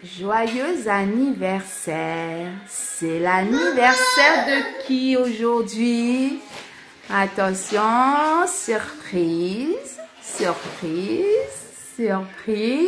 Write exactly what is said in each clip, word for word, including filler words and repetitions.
Joyeux anniversaire. C'est l'anniversaire de qui aujourd'hui? Attention, surprise, surprise, surprise.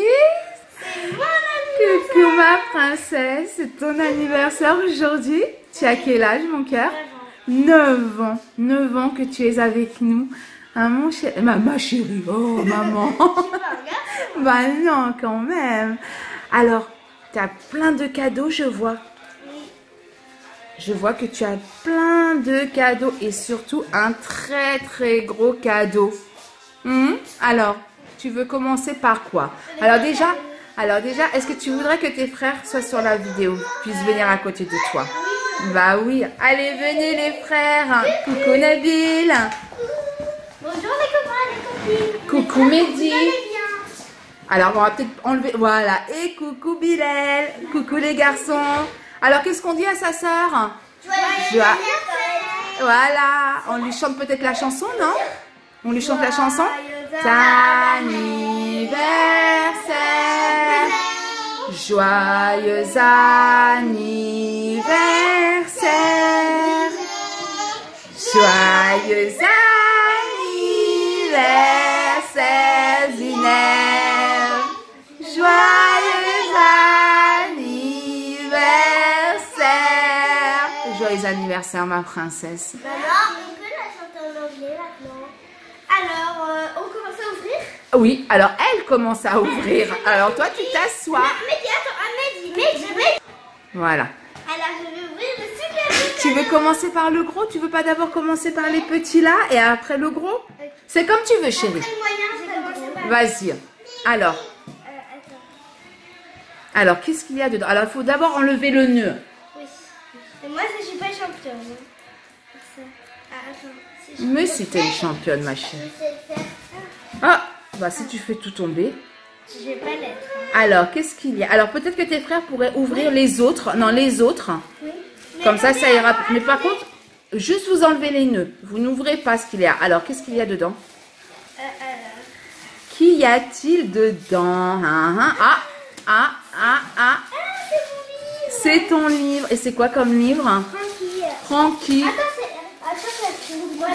Coucou ma princesse, c'est ton anniversaire aujourd'hui. Tu as quel âge mon cœur? neuf ans, neuf ans que tu es avec nous. Hein, mon chéri, ma, ma chérie, oh maman. Bah non, quand même. Alors, tu as plein de cadeaux, je vois. Je vois que tu as plein de cadeaux et surtout un très très gros cadeau. Hum? Alors, tu veux commencer par quoi? Alors déjà, alors déjà, est-ce que tu voudrais que tes frères soient sur la vidéo, puissent venir à côté de toi? Bah oui. Allez, venez les frères. Coucou Nabil. Bonjour les copains, les copines. Coucou Mehdi. Alors, on va peut-être enlever... Voilà. Et coucou Bilal. Coucou les garçons. Alors, qu'est-ce qu'on dit à sa sœur? Joyeux Voilà. On lui chante peut-être la chanson, non? On lui chante la chanson? Anniversaire. Joyeux anniversaire. Joyeux anniversaire, Zineb. Joyeux anniversaire. Joyeux anniversaire, ma princesse. Alors, on peut la chanter en anglais maintenant. Alors, euh, on commence à ouvrir? Oui, alors elle commence à ouvrir. Alors toi, tu t'assois. Mehdi, attends, ah, Mehdi, Mehdi, Mehdi. Voilà. Alors, je vais ouvrir le super big. Tu veux commencer par le gros? Tu veux pas d'abord commencer par les petits là et après le gros? C'est comme tu veux, chérie. Après le moyen, je vais commencer par... Vas-y. Alors, Euh, attends. alors qu'est-ce qu'il y a dedans? Alors, il faut d'abord enlever le nœud. Oui. Et moi, je suis pas championne. Ça. Ah, attends. Si je Mais peux si le t'es une faire, championne, ma Je chérie. sais le faire. Ah, bah si tu fais tout tomber. Je vais pas l'être. Alors, qu'est-ce qu'il y a? Alors, peut-être que tes frères pourraient ouvrir les autres. Non, les autres. Oui. Comme ça, ça ira. Mais par contre, juste vous enlevez les nœuds. Vous n'ouvrez pas ce qu'il y a. Alors, qu'est-ce qu'il y a dedans? Euh, alors. Qu'y a-t-il dedans? Ah, ah, ah, ah, ah, ah. C'est ton livre. Et c'est quoi comme livre? Tranquille. Francky. Attends, c'est... Attends, c'est... Voilà.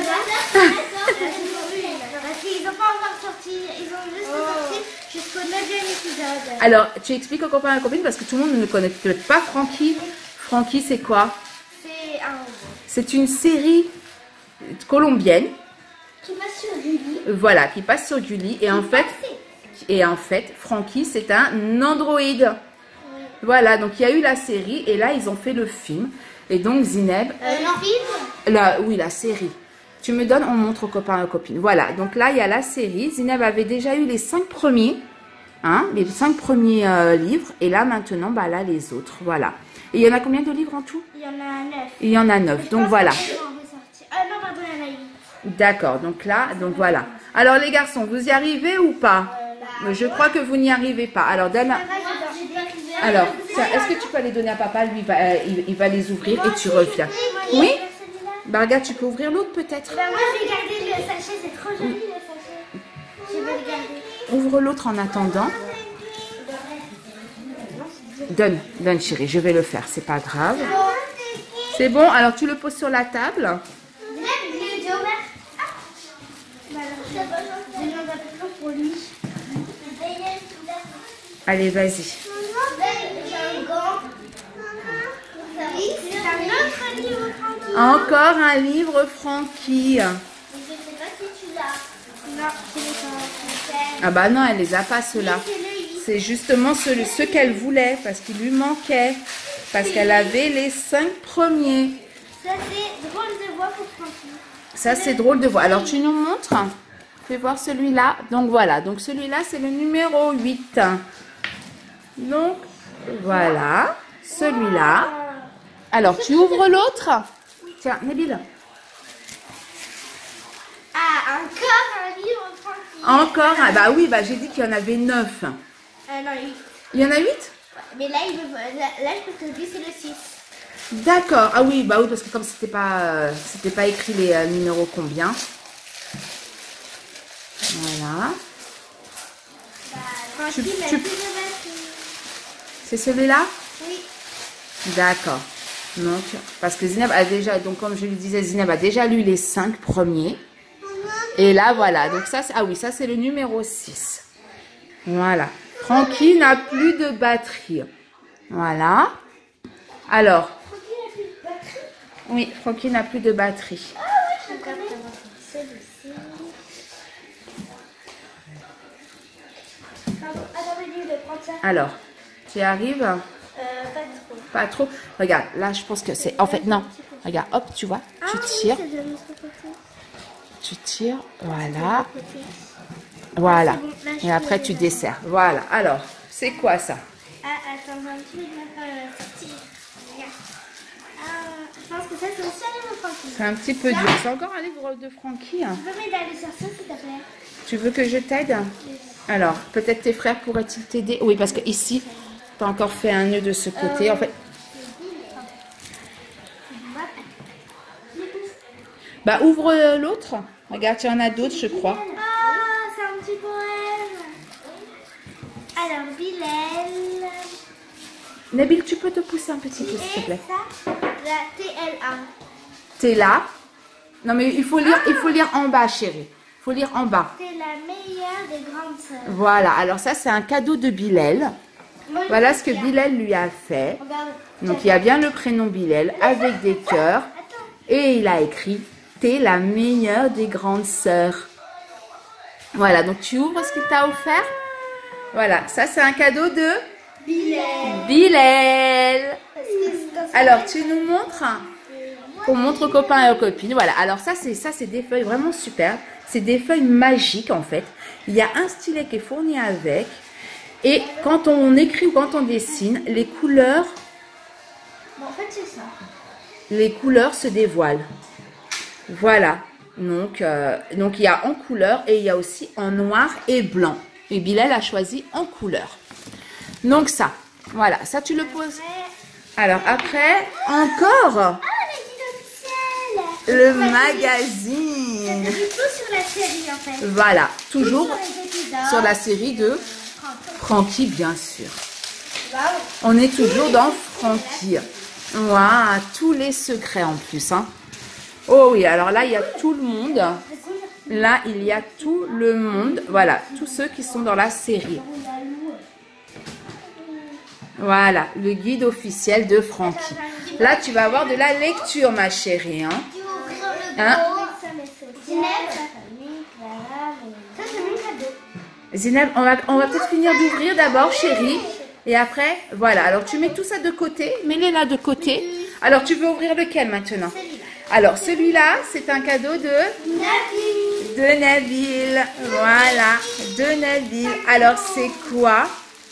Parce qu'ils n'ont pas encore sorti. Ils ont juste sorti jusqu'au neuvième épisode. Alors, tu expliques aux copains et aux copines parce que tout le monde ne connaît peut-être pas Francky. Francky, c'est quoi? C'est un... C'est une série colombienne. Qui passe sur Julie. Voilà, qui passe sur Gulli. Et en fait, et en fait, Francky, c'est un androïde. Voilà, donc il y a eu la série et là, ils ont fait le film. Et donc, Zineb... Euh, le film. La, oui, la série. Tu me donnes, on montre aux copains et aux copines. Voilà, donc là, il y a la série. Zineb avait déjà eu les cinq premiers. Hein, les cinq premiers euh, livres. Et là, maintenant, bah là, les autres. Voilà. Et il y en a combien de livres en tout? Il y en a neuf. Il y en a neuf. Donc, voilà. Ah non, pardon, il y en a huit. D'accord, donc là, donc voilà. Alors, les garçons, vous y arrivez ou pas? Je crois que vous n'y arrivez pas. Alors, donne... Alors, tiens, est-ce que tu peux les donner à papa? Lui, il va, euh, il, il va les ouvrir et tu reviens. Oui? Bah, regarde, tu peux ouvrir l'autre peut-être. Bah, moi, je vais garder le sachet, c'est trop joli le sachet. Je vais le garder. Ouvre l'autre en attendant. Donne, donne chérie, je vais le faire, c'est pas grave. C'est bon, alors tu le poses sur la table. Il est déjà ouvert. Bah, alors, je demande un peu plus pour lui. Allez, vas-y. J'ai un gant. Oui, c'est un autre livre tranquille. Encore un livre Francky. Je sais pas si tu l'as. Non, je l'ai pas. Ah bah non, elle les a pas ceux-là. C'est le huit. C'est justement ceux, ceux qu'elle voulait parce qu'il lui manquait. Parce qu'elle avait les cinq premiers. Ça, c'est drôle de voix pour Francky. Ça, c'est drôle de voir. Alors, tu nous montres? Fais voir celui-là. Donc, voilà. Donc, celui-là, c'est le numéro huit. Donc, voilà. Celui-là. Alors, tu ouvres l'autre? Tiens, Nabil. Ah, encore un livre Francky. Encore un. Bah oui, bah j'ai dit qu'il y en avait neuf. Euh, non, huit. Il y en a huit? Mais là, il veut... là, là, je pense que lui, c'est le six. D'accord. Ah oui, bah oui, parce que comme c'était pas, euh, c'était pas écrit les euh, numéros combien. Voilà. Francky, Tu- il a tu- plus de batterie. C'est celui-là? Oui. D'accord. Donc, parce que Zineb a déjà, donc comme je lui disais, Zineb a déjà lu les cinq premiers. Et là, voilà. Donc ça, ah oui, ça c'est le numéro six. Voilà. Francky n'a plus de batterie. Voilà. Alors. Francky n'a plus de batterie? Oui, Francky n'a plus de batterie. Ah oui, je connais. Celui-ci. Attends, je vais prendre ça. Alors, tu y arrives? Euh, pas trop. Pas trop. Regarde, là, je pense que c'est... En fait, non. Regarde, hop, tu vois, tu tires. Ah, oui, c'est de l'autre côté. Tu tires, voilà. Voilà. Et après, tu desserres. Voilà. Alors, c'est quoi ça? Ah, attends, j'ai un petit peu de mal à sortir. Regarde. Ah, je pense que ça, c'est aussi un livre de Francky. C'est un petit peu dur. C'est encore un livre de Francky. Hein. Tu peux m'aider à le sortir, s'il te plaît? Tu veux que je t'aide? Alors, peut-être tes frères pourraient-ils t'aider? Oui, parce que ici, tu as encore fait un nœud de ce côté. En fait... Bah, ouvre l'autre. Regarde, il y en a d'autres, je crois. Ah, c'est un petit poème. Alors, Bilal. Nabil, tu peux te pousser un petit peu, s'il te plaît? Et ça, la T L A. T'es là. Non, mais il faut lire, il faut lire en bas, chérie. Il faut lire en bas. C'est la meilleure des grandes sœurs. Voilà. Alors ça, c'est un cadeau de Bilal. Moi, Voilà je ce que sais. Bilal lui a fait. Regarde. Donc, il y a bien le prénom Bilal avec des cœurs. Attends. Et il a écrit « T'es la meilleure des grandes sœurs ». Voilà, donc tu ouvres ce qu'il t'a offert. Voilà, ça c'est un cadeau de Bilal. Bilal. Parce que c'est dans ça. Alors, tu nous montres? On montre aux copains et aux copines. Voilà, alors ça c'est ça c'est des feuilles vraiment super. C'est des feuilles magiques en fait. Il y a un stylet qui est fourni avec. Et quand on écrit ou quand on dessine, les couleurs, Bon, en fait, c'est ça. les couleurs se dévoilent. Voilà. Donc, euh, donc il y a en couleur et il y a aussi en noir et blanc. Et Bilal a choisi en couleur. Donc ça, voilà, ça tu le poses. Alors après, encore Ah, le guide officiel. le Ça, magazine. c'est du tout sur la série, en fait. Voilà, toujours Tout sur les épisodes. sur la série de Francky, bien sûr. Waouh. On est toujours dans Francky. Waouh, tous les secrets en plus. Hein. Oh oui, alors là, il y a tout le monde. Là, il y a tout le monde. Voilà, tous ceux qui sont dans la série. Voilà, le guide officiel de Francky. Là, tu vas avoir de la lecture, ma chérie. Hein. Hein? Ça, c'est mon cadeau. Zineb, on va, on va peut-être finir d'ouvrir d'abord, chérie. Et après, voilà. Alors, tu mets tout ça de côté. Mets-les là de côté. Alors, tu veux ouvrir lequel maintenant? Alors, celui-là, c'est un cadeau de... Nabil. De Nabil. Voilà, de Nabil. Alors, c'est quoi?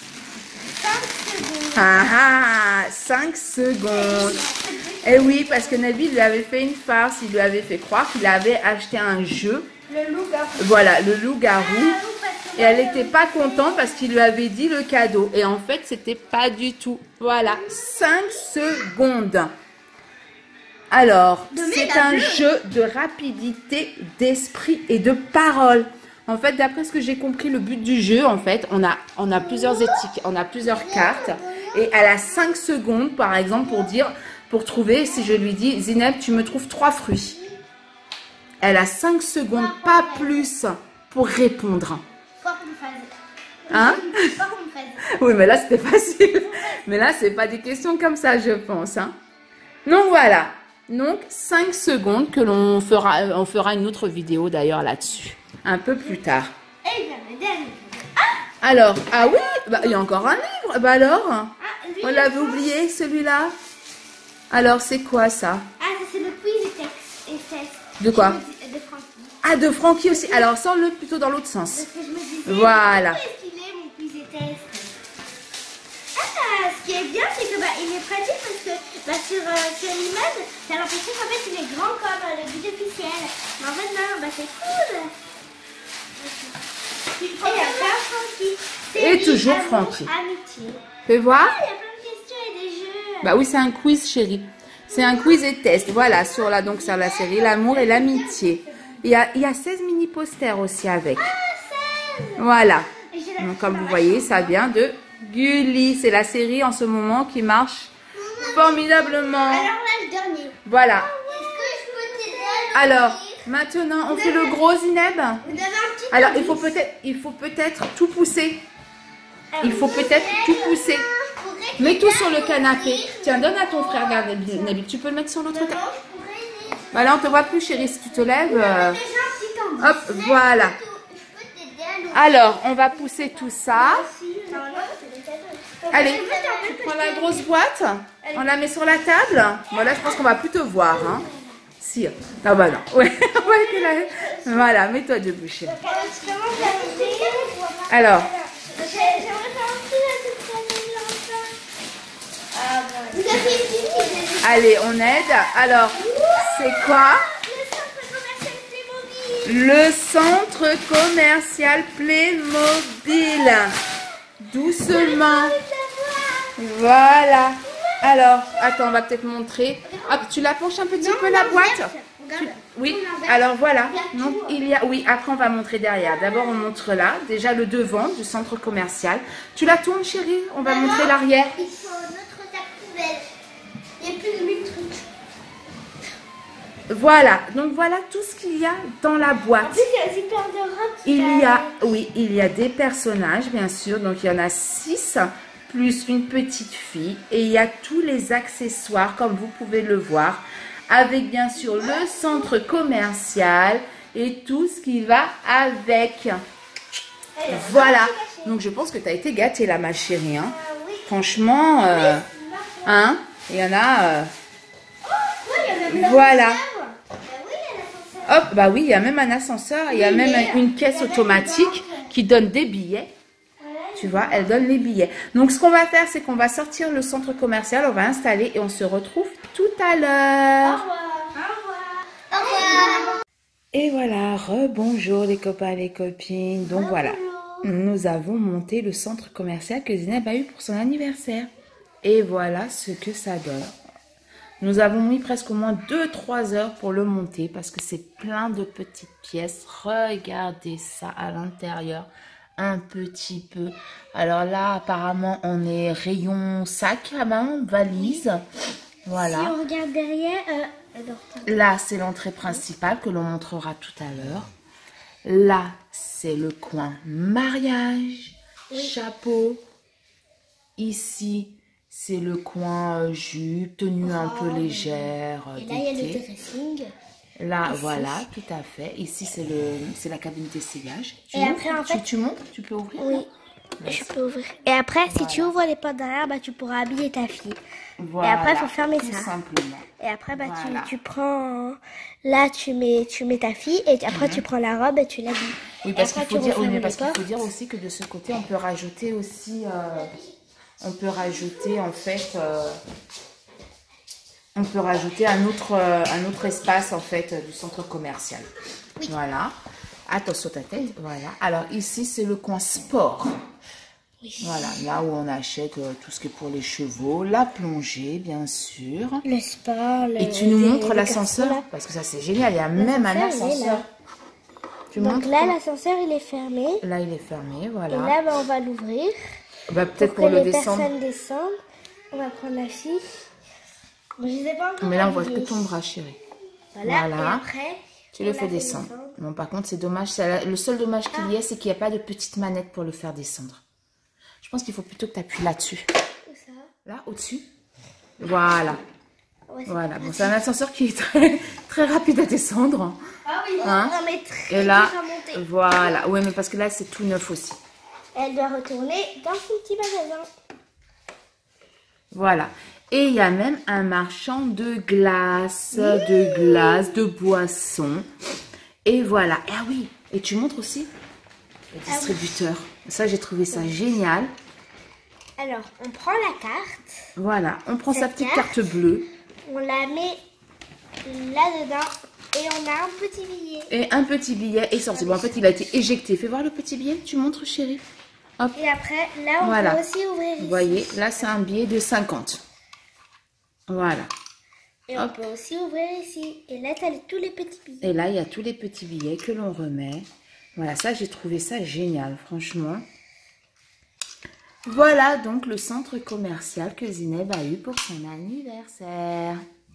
Ah ah, cinq secondes. Et oui, parce que Nabil lui avait fait une farce. Il lui avait fait croire qu'il avait acheté un jeu. Le loup-garou. Voilà, le loup-garou. Et elle n'était pas contente parce qu'il lui avait dit le cadeau. Et en fait, c'était pas du tout. Voilà, cinq secondes. Alors, c'est un jeu de rapidité, d'esprit et de parole. En fait, d'après ce que j'ai compris, le but du jeu, en fait, on a, on a plusieurs étiquettes, on a plusieurs cartes. Et elle a cinq secondes, par exemple, pour dire, pour trouver, si je lui dis, Zineb, tu me trouves trois fruits. Elle a cinq secondes, pas plus, pour répondre. Hein? Oui, mais là, c'était facile. Mais là, c'est pas des questions comme ça, je pense. Hein? Donc, voilà. Donc, cinq secondes que l'on fera, on fera une autre vidéo d'ailleurs là-dessus. Un peu plus tard. Et bien, le dernier. Alors, ah oui, bah, il y a encore un livre. Bah alors, Ah, lui, on l'avait oublié celui-là. Alors, c'est quoi ça? Ah, ça, c'est le quiz et texte. Et test. De quoi? Je me dis- De Francky. Ah, de Francky aussi. Alors, sors-le plutôt dans l'autre sens. Parce que je me disais, Voilà. qu'est-ce qu'il est, mon quiz et test? Ah, ce qui est bien, c'est que bah, il est pratique parce que bah, sur, euh, sur l'image, t'as l'impression qu'en fait, il est grand comme euh, le guide officiel. Mais en fait, non, bah, c'est cool. Et il y a plein de Francky. Et Série, toujours amour, Francky. Amitié. Fais voir. Ah, il y a plein de questions et des jeux. Bah oui, c'est un quiz, chérie. C'est un quiz et test. Voilà, sur la, donc, sur la série L'amour et l'amitié. Il y a, il y a seize mini-posters aussi avec. Ah, seize. Voilà. Et j'ai la Donc, petite comme vous dans ma voyez, chambre. ça vient de Gulli, c'est la série en ce moment qui marche formidablement. Alors là, le dernier. Voilà. Est-ce que je peux t'aider à Alors, maintenant, on fait le gros Zineb. Vous avez un petit Alors, il indice. faut peut-être il faut peut-être tout pousser. Alors, Il faut peut-être tout pousser. je pourrais Mets tout t'aider sur à le canapé. l'ouvrir. Tiens, donne à ton frère, regarde, Nabil. Tu peux le mettre sur l'autre Non, côté. je pourrais aider. Bah là, on te voit plus, chérie, si tu te lèves. euh, Déjà un petit indice. Hop, voilà. Je peux t'aider à l'ouvrir. Alors, on va pousser tout ça. Non, non, c'est des cadeaux. Allez, Je veux t'en tu mettre prends la grosse boîte. On la met sur la table. Voilà, je pense qu'on va plus te voir. Hein. Si. Ah bah non. Ouais, ouais, t'es là. Voilà, mets-toi debout, chérie. Euh, je commence à l'ouvrir. Alors, J'aimerais faire un petit là, cette famille-là. Ah, bon. Vous avez une petite idée. allez, on aide. Alors, c'est quoi? Le centre commercial Playmobil. Le centre commercial Playmobil. Doucement. Avec la voix. Voilà. Alors, attends, on va peut-être montrer. Hop, tu la penches un petit peu la boîte. Regarde. Oui, On l'inverse. alors voilà. Il y a Donc, tout. il y a, oui, après on va montrer derrière. D'abord, on montre là, déjà le devant du centre commercial. Tu la tournes, chérie? On va montrer l'arrière. Il faut notre sac poubelle. Il y a plus de mille trucs. Voilà, donc voilà tout ce qu'il y a dans la En boîte. plus, il y a aussi plein de robes. Il y a, oui, il y a des personnages, bien sûr. Donc, il y en a six, plus une petite fille. Et il y a tous les accessoires, comme vous pouvez le voir. Avec, bien sûr, le centre commercial et tout ce qui va avec. Voilà. Donc, je pense que tu as été gâtée, là, ma chérie. Hein. Ah oui. Franchement, euh, hein, il y en a... euh, Oui, il y a même Voilà. l'ascenseur. Bah oui, il y a l'ascenseur. hop, bah oui, il y a même un ascenseur. Il y a Oui, même mais une caisse il y a même automatique une banque. qui donne des billets. Voilà. Tu vois, elle donne les billets. Donc, ce qu'on va faire, c'est qu'on va sortir le centre commercial, on va installer et on se retrouve tout à Au l'heure. revoir. Au revoir. Au revoir. Et voilà, rebonjour les copains, les copines. Donc voilà, nous avons monté le centre commercial que Zineb a eu pour son anniversaire. Et voilà ce que ça donne. Nous avons mis presque au moins deux trois heures pour le monter parce que c'est plein de petites pièces. Regardez ça à l'intérieur. Un petit peu. Alors là, apparemment, on est rayon sac à main, valise. Voilà. Si on regarde derrière, euh, alors, Là, c'est l'entrée principale que l'on montrera tout à l'heure. Là, c'est le coin mariage, chapeau. Ici, c'est le coin euh, jupe, tenue un peu légère. euh, et là, il y a le d'été. dressing. Là, Ici. voilà, tout à fait. Ici, c'est le, c'est la cabine d'essayage. Tu Et montes, après, en tu, fait- tu montes, tu peux ouvrir. Oui. Vas-y. Je peux ouvrir. Et après, si tu ouvres les portes derrière, bah, tu pourras habiller ta fille. Voilà, Et après, il faut fermer tout ça. simplement. Et après, bah, Voilà. tu, tu prends... Là, tu mets, tu mets ta fille et après, tu prends la robe et tu l'habilles. Oui, Et parce qu'il après, faut tu dire, oui, refermes mais les parce qu'il faut portes. dire aussi que de ce côté, on peut rajouter aussi, euh, on peut rajouter en fait, euh, on peut rajouter un autre, euh, un autre espace en fait euh, du centre commercial. Voilà. Attention ta tête. Voilà. Alors ici, c'est le coin sport. Voilà, là où on achète euh, tout ce qui est pour les chevaux, la plongée, bien sûr. Le sport, le... Et tu nous les- montres les l'ascenseur garçons, là. parce que ça c'est génial. Il y a même un L'ascenseur, il est ascenseur. là. Tu Donc montres là, l'ascenseur, il est fermé. Là, il est fermé. Voilà. Et là, bah, on va l'ouvrir. Bah, peut-être Pour pour que le les descendre. personnes descendent. On va prendre la fille. Bon, je sais pas encore Mais là, on voit que habillée. ton bras, chérie. Voilà. Voilà. Et après, Tu le on fais la fait descendre. Bon, par contre, c'est dommage. c'est la- Le seul dommage qu'il y a, c'est qu'il n'y a pas de petite manette pour le faire descendre. Je pense qu'il faut plutôt que tu appuies là-dessus. Où ça? Là, au-dessus. Voilà. Ouais, c'est Voilà. pas Bon, c'est un ascenseur qui est très, très rapide à descendre. Ah oui, Hein? non, mais très Et là, dur à monter. voilà. Oui, mais parce que là, c'est tout neuf aussi. Elle doit retourner dans son petit magasin. Voilà. Et il y a même un marchand de glace, de glace, de boissons. Et voilà. Ah oui. Et tu montres aussi le distributeur. Ça, j'ai trouvé ça génial. Alors, on prend la carte, Voilà. On prend sa Cette petite carte. carte bleue on la met là-dedans et on a un petit billet. et un petit billet est sorti. Bon, en fait, il a été éjecté. Fais voir le petit billet. Tu montres, chérie. Hop. Et après, là, on Voilà. peut aussi ouvrir Vous ici. voyez, là, c'est un billet de cinquante. Voilà. Et on peut aussi ouvrir ici. Et là, tu as tous les petits billets. Et là, il y a tous les petits billets que l'on remet. Voilà, ça, j'ai trouvé ça génial, franchement. Voilà donc le centre commercial que Zineb a eu pour son anniversaire.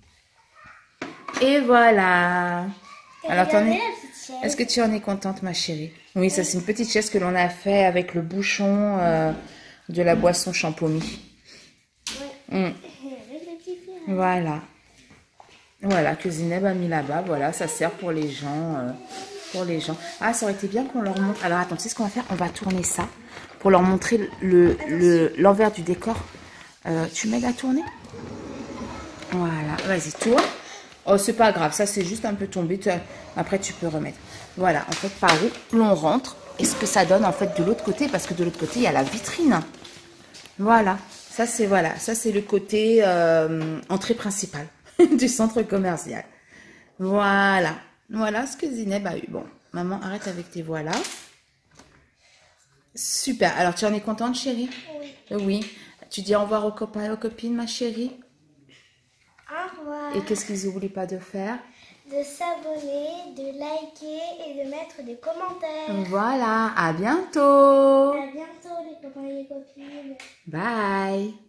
Et voilà. Et Alors, t'en regardez es... la petite chaise. Est-ce que tu en es contente, ma chérie? Oui, ça c'est une petite chaise que l'on a fait avec le bouchon euh, de la boisson champomy. Ouais. Mm. Avec le petit fil. Voilà. Voilà, que Zineb a mis là-bas. Voilà, ça sert pour les gens. euh, pour les gens. Ah, ça aurait été bien qu'on leur montre. Alors, attends, tu sais ce qu'on va faire? On va tourner ça pour leur montrer le, le, l'envers du décor. Euh, tu m'aides à tourner? Voilà, vas-y, tourne. Oh, c'est pas grave, ça c'est juste un peu tombé. Tu- Après, tu peux remettre. Voilà, en fait, par où l'on rentre et ce que ça donne en fait de l'autre côté, parce que de l'autre côté, il y a la vitrine. Voilà, ça c'est voilà, ça c'est le côté euh, entrée principale du centre commercial. Voilà, voilà ce que Zineb a eu. Bon, maman, arrête avec tes voilà. Super. Alors, tu en es contente, chérie? Oui. Oui. Tu dis au revoir aux copains et aux copines, ma chérie. Au revoir. Et qu'est-ce qu'ils n'oublient pas de faire? De s'abonner, de liker et de mettre des commentaires. Voilà, à bientôt. À bientôt les copains et les copines. Bye.